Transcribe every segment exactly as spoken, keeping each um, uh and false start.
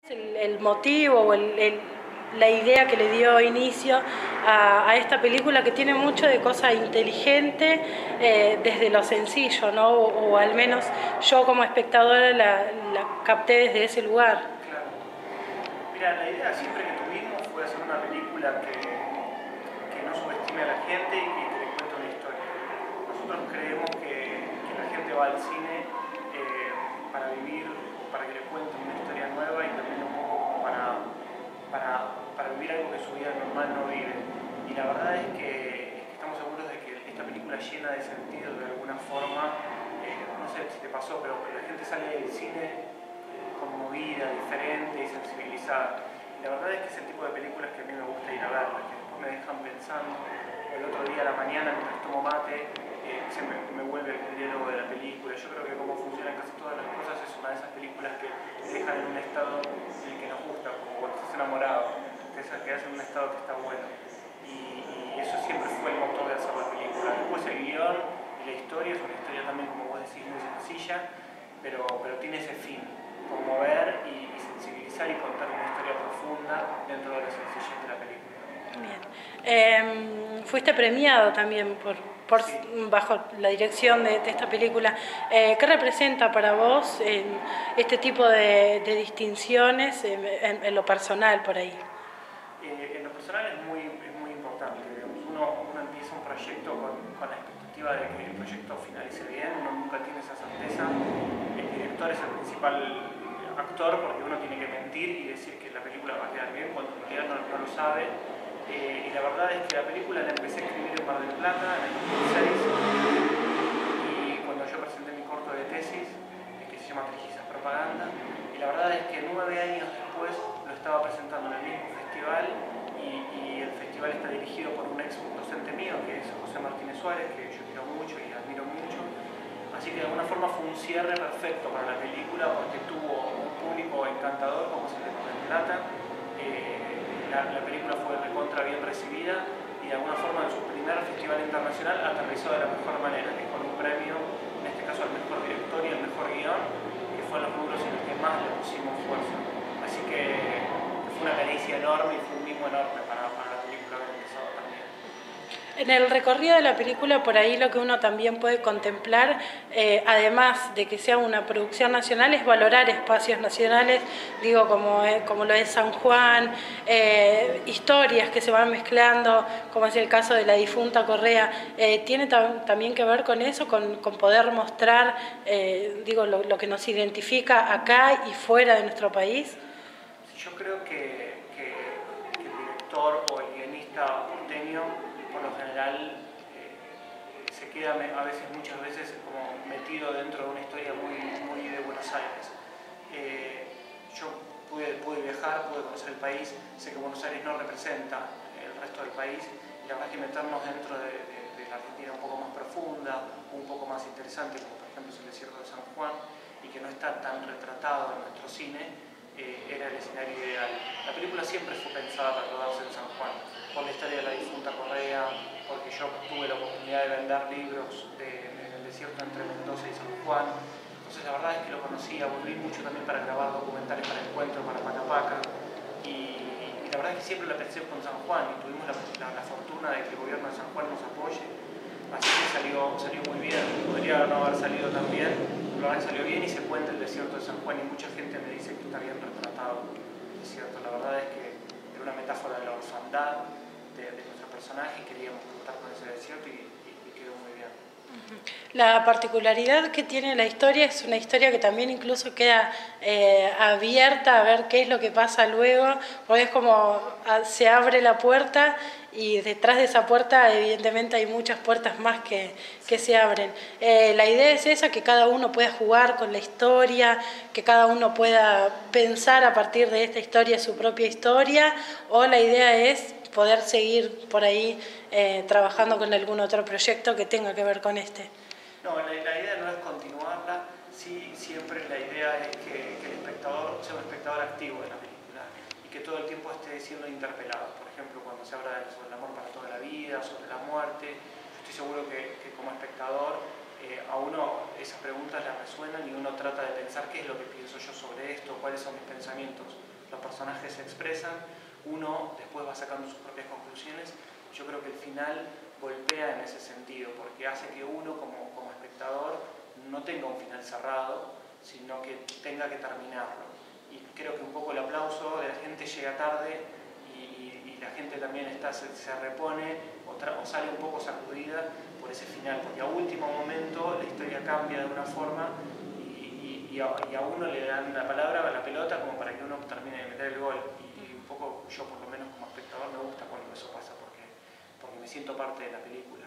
El, el motivo o el, el, la idea que le dio inicio a, a esta película, que tiene mucho de cosa inteligente eh, desde lo sencillo, ¿no? O, o al menos yo como espectadora la, la capté desde ese lugar. Claro. Mira, la idea siempre que tuvimos fue hacer una película que, que no subestime a la gente y que, que le cuente una historia. Nosotros creemos que, que la gente va al cine eh, para vivir, para que le cuenten una historia nueva y también un poco para, para, para vivir algo que su vida normal no vive. Y la verdad es que, es que estamos seguros de que esta película llena de sentido de alguna forma. Eh, no sé si te pasó, pero la gente sale del cine conmovida, diferente y sensibilizada. Y la verdad es que es el tipo de películas que a mí me gusta ir a verlas, que después me dejan pensando. El otro día a la mañana, mientras tomo mate, eh, se me, me vuelve el diálogo de la película. Yo creo que como funcionan casi todas las cosas es una de esas películas que te dejan en un estado en el que nos gusta, como cuando estás enamorado, que esas que hacen un estado que está bueno. Y, y eso siempre fue el motor de hacer la película. Después el guión y la historia es una historia también, como vos decís, muy sencilla, pero, pero tiene ese fin. Conmover y, y sensibilizar y contar una historia profunda dentro de la sencillez de la película. Bien. Eh, fuiste premiado también por, por Sí. bajo la dirección de, de esta película. Eh, ¿Qué representa para vos eh, este tipo de, de distinciones en, en, en lo personal por ahí? Eh, en lo personal es muy, es muy importante. Digamos. Uno, uno empieza un proyecto con, con la expectativa de que el proyecto finalice bien, uno nunca tiene esa certeza. El director es el principal actor porque uno tiene que mentir y decir que la película va a quedar bien cuando en realidad no, no lo sabe. Eh, y la verdad es que la película la empecé a escribir en Mar del Plata en el dos mil seis y cuando yo presenté mi corto de tesis, que se llama Trillizas Propaganda, y la verdad es que nueve años después lo estaba presentando en el mismo festival y, y el festival está dirigido por un ex docente mío que es José Martínez Suárez, que yo quiero mucho y admiro mucho. Así que de alguna forma fue un cierre perfecto para la película porque tuvo un público encantador como es el de Mar del Plata. Eh, la, la película fue recontra bien recibida y de alguna forma en su primer festival internacional aterrizó de la mejor manera, que con un premio, en este caso al mejor director y al mejor guión, que fue los rubros en los que más le pusimos fuerza. Así que fue una caricia enorme y fue un mimo enorme para, para la película haber empezado también. En el recorrido de la película, por ahí lo que uno también puede contemplar, eh, además de que sea una producción nacional, es valorar espacios nacionales, digo, como, eh, como lo es San Juan, eh, historias que se van mezclando, como es el caso de la difunta Correa. Eh, ¿Tiene tam también que ver con eso, con, con poder mostrar, eh, digo, lo, lo que nos identifica acá y fuera de nuestro país? Yo creo que, que, que el director o el guionista porteño, por lo general, eh, se queda a veces, muchas veces, como metido dentro de una historia muy, muy de Buenos Aires. Eh, yo pude, pude viajar, pude conocer el país, sé que Buenos Aires no representa el resto del país, y la verdad es que meternos dentro de, de, de la Argentina un poco más profunda, un poco más interesante, como por ejemplo es el desierto de San Juan, y que no está tan retratado en nuestro cine, Eh, era el escenario ideal. La película siempre fue pensada para rodarse en San Juan, por la historia de la difunta Correa, porque yo tuve la oportunidad de vender libros de, de, del desierto entre Mendoza y San Juan. Entonces la verdad es que lo conocía, volví mucho también para grabar documentales para Encuentro, para Pacapaca, y, y la verdad es que siempre la pensé con San Juan y tuvimos la, la, la fortuna de que el gobierno de San Juan nos apoye. Así que salió, salió muy bien, podría no haber salido tan bien, pero la verdad que salió bien y se cuenta el desierto de San Juan y mucha gente me dice que está bien retratado el desierto. La verdad es que era una metáfora de la orfandad de, de nuestro personaje y queríamos contar con ese desierto y, y, y quedó muy bien. La particularidad que tiene la historia es una historia que también incluso queda eh, abierta a ver qué es lo que pasa luego, porque es como a, se abre la puerta y detrás de esa puerta evidentemente hay muchas puertas más que, que se abren. Eh, la idea es esa, que cada uno pueda jugar con la historia, que cada uno pueda pensar a partir de esta historia su propia historia, o la idea es poder seguir por ahí eh, trabajando con algún otro proyecto que tenga que ver con este. No, la, la idea no es continuarla, sí, siempre la idea es que, que el espectador sea un espectador activo de la película y que todo el tiempo esté siendo interpelado. Por ejemplo, cuando se habla sobre el amor para toda la vida, sobre la muerte, yo estoy seguro que, que como espectador eh, a uno esas preguntas le resuenan y uno trata de pensar qué es lo que pienso yo sobre esto, cuáles son mis pensamientos los personajes se expresan, uno después va sacando sus propias conclusiones. Yo creo que el final golpea en ese sentido, porque hace que uno como, como espectador no tenga un final cerrado, sino que tenga que terminarlo. Y creo que un poco el aplauso de la gente llega tarde y, y, y la gente también está, se, se repone o, tra, o sale un poco sacudida por ese final, porque a último momento la historia cambia de una forma y, y, y, a, y a uno le dan la palabra a la pelota como para que uno termine de meter el gol. Y, y un poco yo, por lo menos como espectador, me gusta cuando eso pasa, porque, porque me siento parte de la película.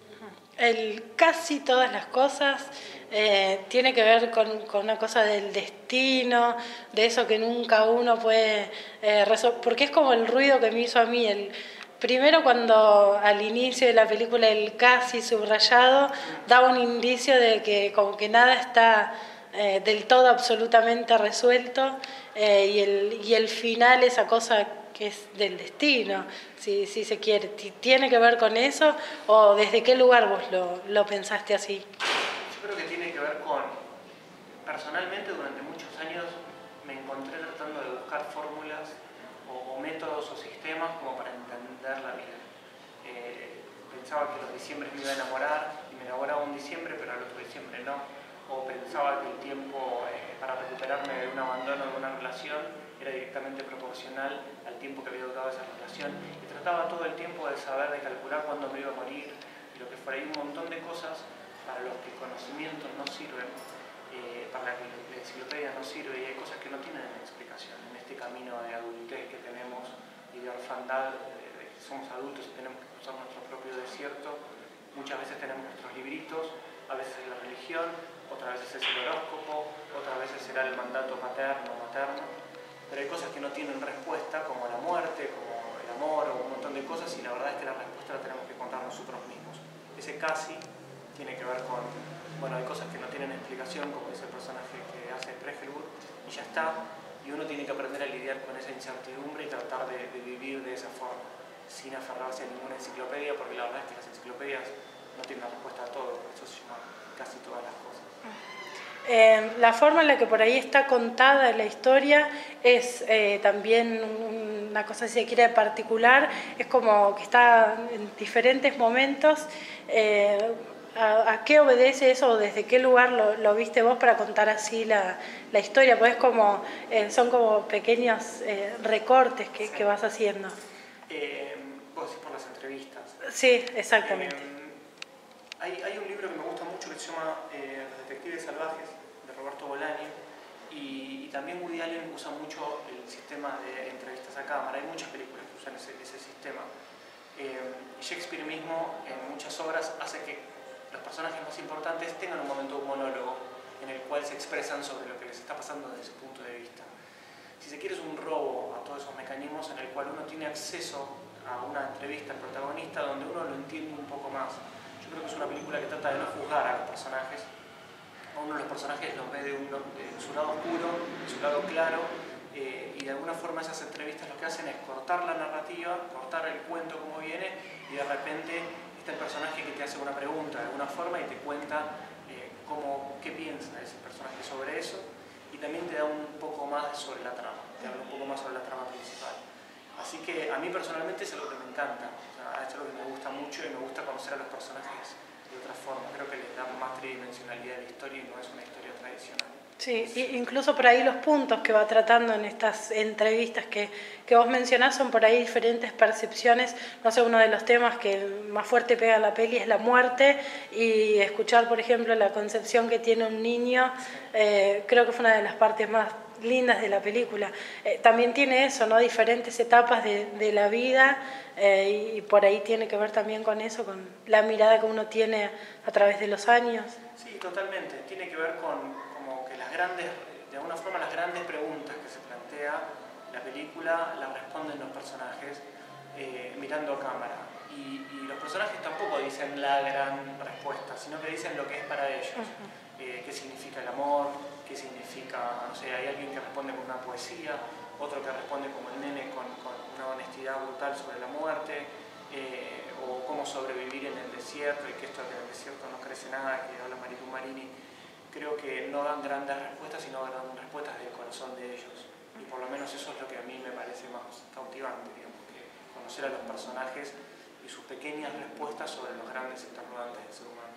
El casi todas las cosas eh, tiene que ver con, con una cosa del destino, de eso que nunca uno puede eh, resolver, porque es como el ruido que me hizo a mí. El, primero cuando al inicio de la película el casi subrayado daba un indicio de que como que nada está eh, del todo absolutamente resuelto eh, y, el, y el final, esa cosa que es del destino, si, si se quiere. ¿Tiene que ver con eso o desde qué lugar vos lo, lo pensaste así? Yo creo que tiene que ver con, personalmente durante muchos años me encontré tratando de buscar fórmulas o, o métodos o sistemas como para entender la vida. Eh, pensaba que los diciembres me iba a enamorar y me enamoraba un diciembre, pero al otro diciembre no. O pensaba que el tiempo eh, para recuperarme de un abandono de una relación era directamente proporcional al tiempo que había durado esa relación. Y trataba todo el tiempo de saber, de calcular cuándo me iba a morir y lo que fuera. Hay un montón de cosas para los que el conocimiento no sirven, eh, para la que la enciclopedia no sirve, y hay cosas que no tienen explicación en este camino de adultez que tenemos y de orfandad, de, de que somos adultos y tenemos que cruzar nuestro propio desierto. Muchas veces tenemos nuestros libritos, a veces es la religión, otras veces es el horóscopo, otras veces será el mandato materno o materno, pero hay cosas que no tienen respuesta, como la muerte, como el amor o un montón de cosas, y la verdad es que la respuesta la tenemos que encontrar nosotros mismos. Ese casi tiene que ver con, bueno, hay cosas que no tienen explicación, como ese personaje que hace Pregelwood, y ya está, y uno tiene que aprender a lidiar con esa incertidumbre y tratar de, de vivir de esa forma, sin aferrarse a ninguna enciclopedia, porque la verdad es que las enciclopedias no tienen la respuesta a todo, por eso se llama casi todas las cosas. Eh, la forma en la que por ahí está contada la historia es eh, también una cosa, si se quiere, particular, es como que está en diferentes momentos. Eh, ¿a, ¿A qué obedece eso o desde qué lugar lo, lo viste vos para contar así la, la historia? Pues es como, eh, son como pequeños eh, recortes que, sí. que vas haciendo. Eh, vos decís por las entrevistas. Sí, exactamente. Eh, hay, hay un libro que me gusta mucho que se llama eh, Los Detectives Salvajes, de Roberto Bolaño, y, y también Woody Allen usa mucho el sistema de entrevistas a cámara. Hay muchas películas que usan ese, ese sistema. Eh, Shakespeare mismo, en muchas obras, hace que los personajes más importantes tengan un momento de un monólogo en el cual se expresan sobre lo que les está pasando desde su punto de vista. Si se quiere, es un robo a todos esos mecanismos en el cual uno tiene acceso a una entrevista al protagonista donde uno lo entiende un poco más. Yo creo que es una película que trata de no juzgar a los personajes. A uno de los personajes los ve de, un, de su lado oscuro, de su lado claro, eh, y de alguna forma esas entrevistas lo que hacen es cortar la narrativa, cortar el cuento como viene, y de repente está el personaje que te hace una pregunta de alguna forma y te cuenta eh, cómo, qué piensa ese personaje sobre eso, y también te da un poco más sobre la trama, te habla un poco más sobre la trama principal. Así que a mí personalmente es algo que me encanta, o sea, es algo que me gusta mucho y me gusta conocer a los personajes de otra forma. Creo que les da más tridimensionalidad a la historia y no es una historia tradicional. Sí, incluso por ahí los puntos que va tratando en estas entrevistas que, que vos mencionás son por ahí diferentes percepciones. No sé, uno de los temas que más fuerte pega la peli es la muerte, y escuchar, por ejemplo, la concepción que tiene un niño, eh, creo que fue una de las partes más lindas de la película. Eh, también tiene eso, ¿no? Diferentes etapas de, de la vida, eh, y por ahí tiene que ver también con eso, con la mirada que uno tiene a través de los años. Sí, totalmente. Tiene que ver con como que las grandes, de alguna forma las grandes preguntas que se plantea la película las responden los personajes eh, mirando a cámara. Y, y los personajes tampoco dicen la gran respuesta, sino que dicen lo que es para ellos. Uh-huh. eh, qué significa el amor, qué significa, no sé, hay alguien que responde con una poesía, otro que responde como el nene con, con una honestidad brutal sobre la muerte, eh, o cómo sobrevivir en el desierto, y que esto que en el desierto no crece nada, que habla Marilu Marini. Creo que no dan grandes respuestas, sino dan respuestas del corazón de ellos. y por lo menos eso es lo que a mí me parece más cautivante, digamos, que conocer a los personajes y sus pequeñas respuestas sobre los grandes interrogantes del ser humano.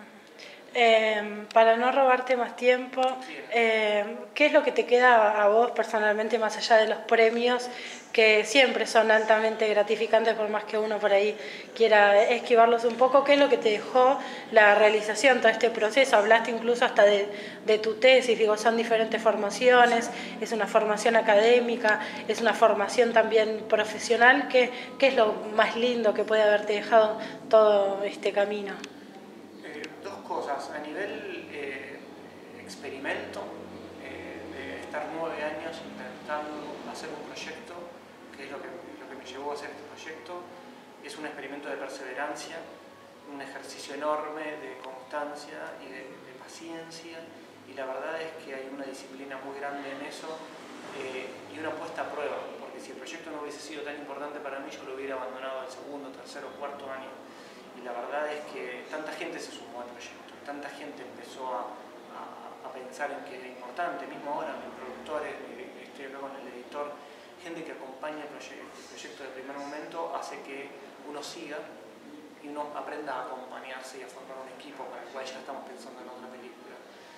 Eh, para no robarte más tiempo, eh, ¿qué es lo que te queda a vos personalmente más allá de los premios que siempre son altamente gratificantes por más que uno por ahí quiera esquivarlos un poco? ¿Qué es lo que te dejó la realización, todo este proceso? Hablaste incluso hasta de, de tu tesis, digo, son diferentes formaciones, es una formación académica, es una formación también profesional. ¿Qué, qué es lo más lindo que puede haberte dejado todo este camino? Dos cosas. A nivel eh, experimento, eh, de estar nueve años intentando hacer un proyecto, que es lo que, lo que me llevó a hacer este proyecto, es un experimento de perseverancia, un ejercicio enorme de constancia y de, de paciencia, y la verdad es que hay una disciplina muy grande en eso eh, y una puesta a prueba, porque si el proyecto no hubiese sido tan importante para mí, yo lo hubiera abandonado al segundo, tercero, cuarto año. Y la verdad es que tanta gente se sumó al proyecto, tanta gente empezó a, a, a pensar en que era importante, mismo ahora mis productores, estoy acá con el editor, gente que acompaña el proyecto, el proyecto de primer momento hace que uno siga y uno aprenda a acompañarse y a formar un equipo para el cual ya estamos pensando en otra película.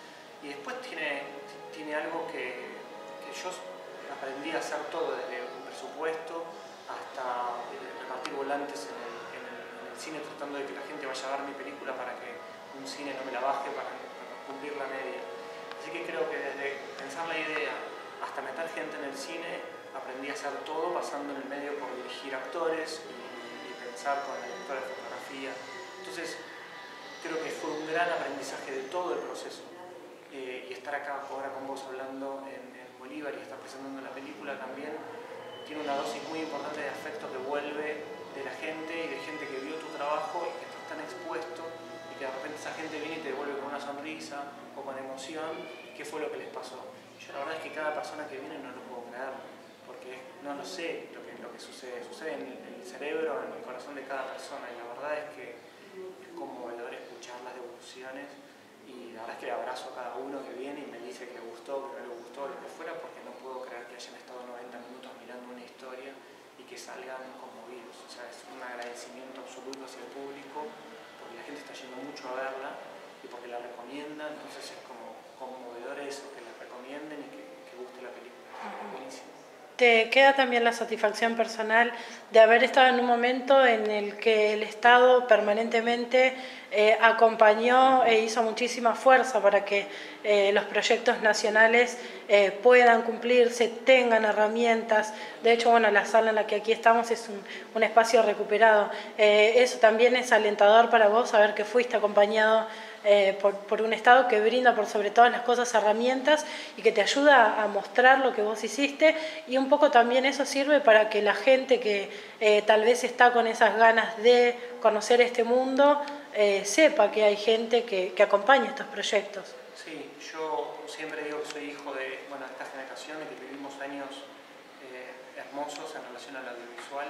Y después tiene, tiene algo que, que yo aprendí a hacer todo, desde un presupuesto hasta repartir volantes en el cine, tratando de que la gente vaya a ver mi película para que un cine no me la baje para, para cumplir la media. Así que creo que desde pensar la idea hasta meter gente en el cine aprendí a hacer todo, pasando en el medio por dirigir actores y, y pensar con el director de fotografía. Entonces creo que fue un gran aprendizaje de todo el proceso eh, y estar acá ahora con vos hablando en, en Bolívar y estar presentando la película también tiene una dosis muy importante de afecto que vuelve de la gente y de gente que vio tu trabajo y que estás tan expuesto y que de repente esa gente viene y te devuelve con una sonrisa o con emoción qué fue lo que les pasó. Y yo la verdad es que cada persona que viene no lo puedo creer, porque no lo sé lo que, lo que sucede, sucede en el, en el cerebro, en el corazón de cada persona, y la verdad es que es conmovedor escuchar las devoluciones y la verdad es que le abrazo a cada uno que viene y me dice que le gustó, que no le gustó, lo que fuera, porque no puedo creer que hayan estado noventa minutos mirando una historia y que salgan conmovidos. O sea, es un agradecimiento absoluto hacia el público, porque la gente está yendo mucho a verla y porque la recomienda, entonces es como conmovedor eso, que la recomienden y que, que guste la película. Buenísimo. ¿Te queda también la satisfacción personal de haber estado en un momento en el que el Estado permanentemente eh, acompañó e hizo muchísima fuerza para que eh, los proyectos nacionales eh, puedan cumplirse, tengan herramientas? De hecho, bueno, la sala en la que aquí estamos es un, un espacio recuperado. Eh, eso también es alentador para vos, saber que fuiste acompañado Eh, por, por un Estado que brinda por sobre todas las cosas herramientas y que te ayuda a mostrar lo que vos hiciste, y un poco también eso sirve para que la gente que eh, tal vez está con esas ganas de conocer este mundo eh, sepa que hay gente que, que acompaña estos proyectos. Sí, yo siempre digo que soy hijo de, bueno, de esta generación y que vivimos años eh, hermosos en relación al audiovisual.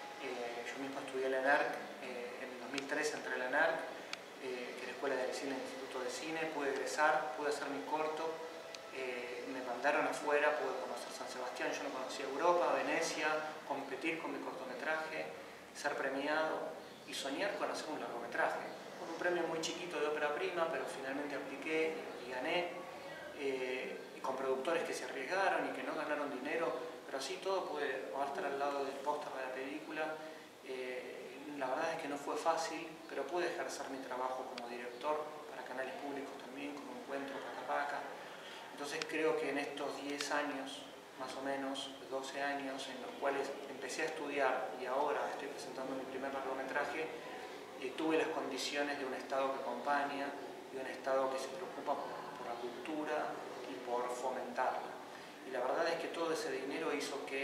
Eh, yo mismo estudié la ENARC, eh, en el dos mil tres entré a la ENARC, Eh, que la Escuela de Cine, el Instituto de Cine, pude egresar, pude hacer mi corto, eh, me mandaron afuera, pude conocer San Sebastián, yo no conocía Europa, Venecia, competir con mi cortometraje, ser premiado y soñar con hacer un largometraje. Con un premio muy chiquito de ópera prima, pero finalmente apliqué y gané, eh, y con productores que se arriesgaron y que no ganaron dinero, pero así todo pude estar al lado del póster de la película. Eh, La verdad es que no fue fácil, pero pude ejercer mi trabajo como director para canales públicos también, como Encuentro, Paca Paca. Entonces creo que en estos diez años, más o menos, doce años, en los cuales empecé a estudiar y ahora estoy presentando mi primer largometraje, eh, tuve las condiciones de un Estado que acompaña, de un Estado que se preocupa por, por la cultura y por fomentarla. Y la verdad es que todo ese dinero hizo que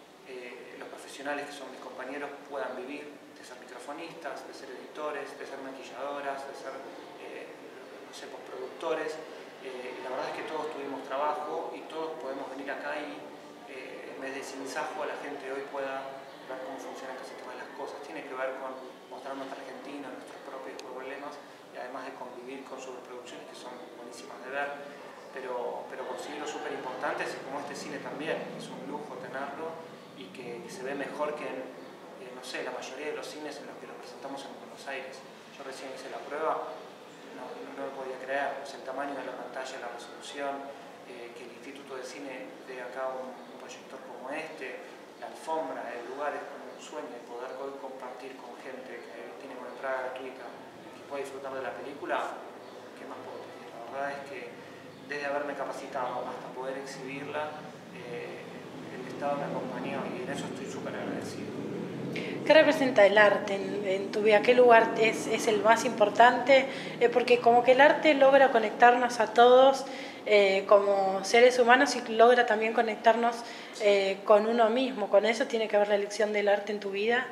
eh, los profesionales que son mis compañeros puedan vivir de ser microfonistas, de ser editores, de ser maquilladoras, de ser, eh, no sé, postproductores. Eh, la verdad es que todos tuvimos trabajo y todos podemos venir acá y eh, en vez de sinsajo a la gente hoy pueda ver cómo funcionan casi todas las cosas. Tiene que ver con mostrar nuestra Argentina, nuestros propios problemas y además de convivir con sobreproducciones que son buenísimas de ver, pero, pero con considero súper importantes, y como este cine también, es un lujo tenerlo y que, que se ve mejor que en, eh, no sé, la mayoría de los cines en los que lo presentamos en Buenos Aires. Yo recién hice la prueba, no, no, no lo podía creer, pues el tamaño de la pantalla, la resolución, eh, que el Instituto de Cine dé acá un, un proyector como este, la alfombra, el lugar es como un sueño, de poder compartir con gente que tiene una entrada gratuita, que puede disfrutar de la película. ¿Qué más puedo pedir? La verdad es que desde haberme capacitado hasta poder exhibirla, eh, el Estado me acompañó y en eso estoy súper agradecido. ¿Qué representa el arte en, en tu vida? ¿Qué lugar es, es el más importante? Eh, porque como que el arte logra conectarnos a todos eh, como seres humanos y logra también conectarnos eh, con uno mismo. ¿Con eso tiene que ver la elección del arte en tu vida?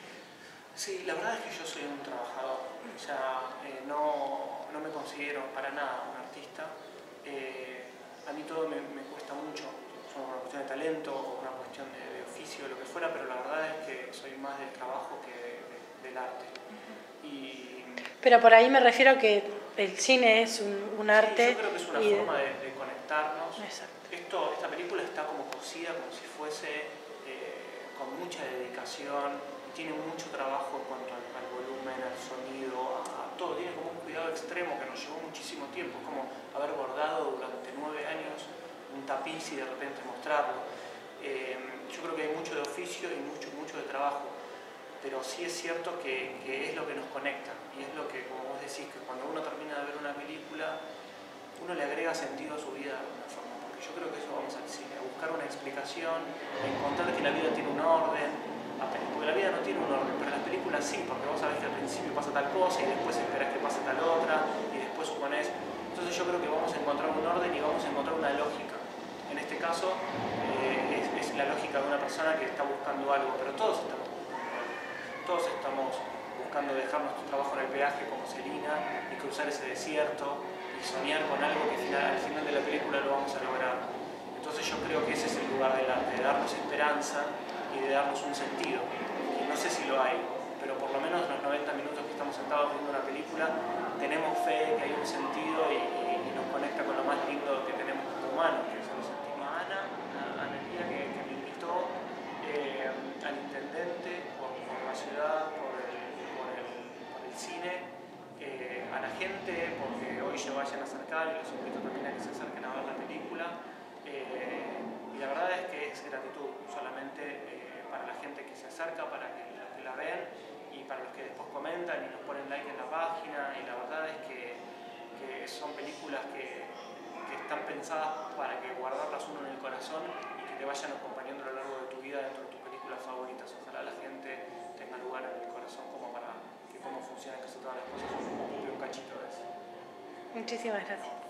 Sí, la verdad es que yo soy un trabajador. O sea, eh, no, no me considero para nada un artista. Eh, a mí todo me, me cuesta mucho. Es una cuestión de talento o una cuestión de, de oficio, lo que fuera, pero la verdad es que soy más del trabajo que de, de, del arte. Y, pero por ahí me refiero a que el cine es un, un arte. Sí, yo creo que es una y forma de, de conectarnos. Exacto. Esto, esta película está como cosida, como si fuese eh, con mucha dedicación, tiene mucho trabajo en cuanto al, al volumen, al sonido, a, a todo. Tiene como un cuidado extremo que nos llevó muchísimo tiempo. Es como haber bordado durante nueve años un tapiz y de repente mostrarlo. Eh, yo creo que hay mucho de oficio y mucho, mucho de trabajo. Pero sí es cierto que, que es lo que nos conecta y es lo que, como vos decís, que cuando uno termina de ver una película, uno le agrega sentido a su vida de alguna forma, porque yo creo que eso vamos al cine, a buscar una explicación, a encontrar que la vida tiene un orden, porque la vida no tiene un orden, pero las películas sí, porque vos sabés que al principio pasa tal cosa y después esperás que pase tal otra y después suponés. Entonces yo creo que vamos a encontrar un orden y vamos a encontrar una lógica. En este caso eh, es, es la lógica de una persona que está buscando algo, pero todos estamos Todos estamos buscando dejar nuestro trabajo en el peaje como Selina y cruzar ese desierto y soñar con algo que final, al final de la película lo vamos a lograr. Entonces yo creo que ese es el lugar del arte, de darnos esperanza y de darnos un sentido. Y no sé si lo hay, pero por lo menos en los noventa minutos que estamos sentados viendo una película tenemos fe que hay un sentido y, y, y nos conecta con lo más lindo que tenemos como humanos, que son los sentidos. Ana, Ana Lía, que, que me invitó eh, al intendente por, por la ciudad, por el, por el, por el cine, eh, a la gente, porque hoy se vayan a acercar y los invito también a que se acerquen a ver la película. Eh, y la verdad es que es gratitud solamente eh, para la gente que se acerca, para que la, que la ven y para los que después comentan y nos ponen like en la página. Y la verdad es que, que son películas que, que están pensadas para que guardarlas uno en el corazón y que te vayan acompañando a lo largo de tu vida dentro de tus películas favoritas. Ojalá la gente tenga lugar en el corazón como para que cómo funcionan casi todas las cosas, un, un cachito de eso. Muchísimas gracias.